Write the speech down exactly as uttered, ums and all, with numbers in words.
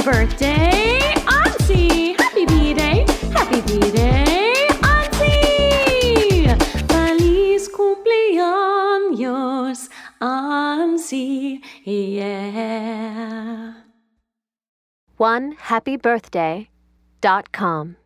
birthday, Ansi! Happy B-Day! Happy B-Day, Ansi! Feliz cumpleaños, Ansi, yeah. one happy birthday dot com